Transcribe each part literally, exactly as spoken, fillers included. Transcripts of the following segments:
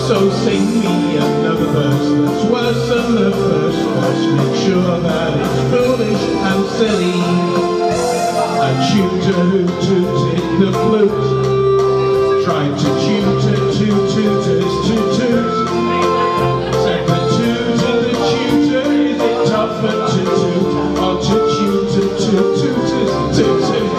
So sing me another verse that's worse than the first verse. Make sure that it's foolish and silly. A tutor who tooted the flute tried to tutor two tutors to toot. Said the tutor, the tutor, is it tougher to toot or to tutor two tutors to toot?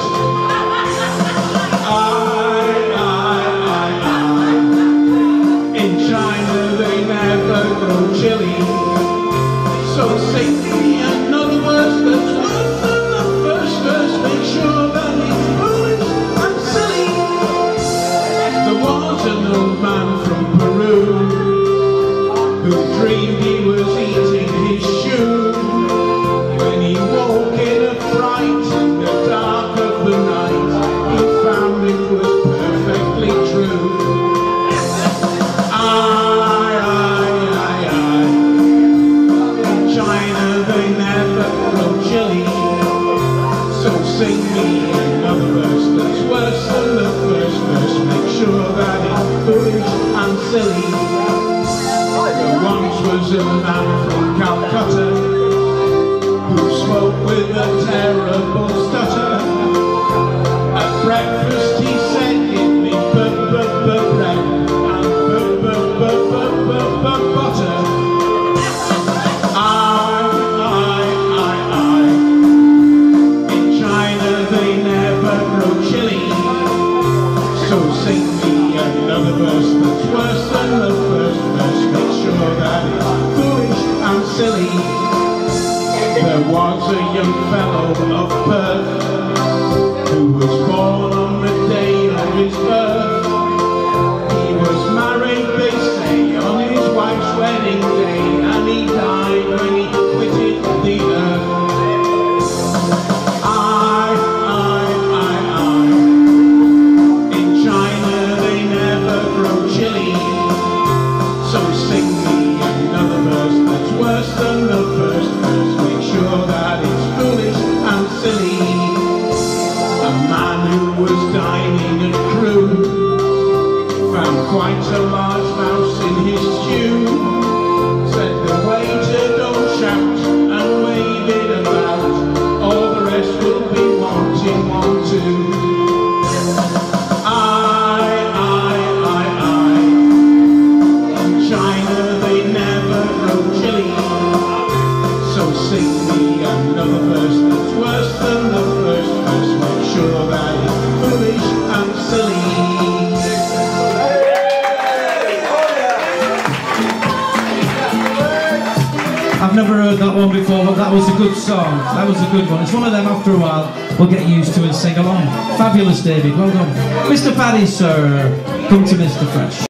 Chili. So sing me another verse that's worse than the first verse. Make sure that it's foolish and silly. There was an old man from Peru who dreamed he was eating his shoe. When he woke in a fright in the dark of the night, he found it was perfectly true. Sing me another verse that's worse than the first verse. Make sure that it's foolish and silly. There once was a man from Calcutta who spoke with a terrible stutter. At breakfast he said, give me b-b-b-bread and b-b-b-b-b-butter. So sing me another verse that's worse than the first verse. Make sure that it's foolish and silly. There was a young fellow of Perth who was born on the day of his birth. He was married, they say, on his wife's wedding day, and he died when he quitted the earth. So sing me another verse that's worse than the first verse. Make sure that it's foolish and silly. A man who was dining at Crewe found quite a large mouse in his stew. Said the waiter, don't shout and wave it about, all the rest will be wanting one too. So sing me another verse that's worse than the first verse. Make sure that it's foolish and silly. I've never heard that one before, but that was a good song. That was a good one. It's one of them after a while we'll get used to and sing along. Fabulous, David. Well done. Mister Paddy, sir. Come to Mister Fresh.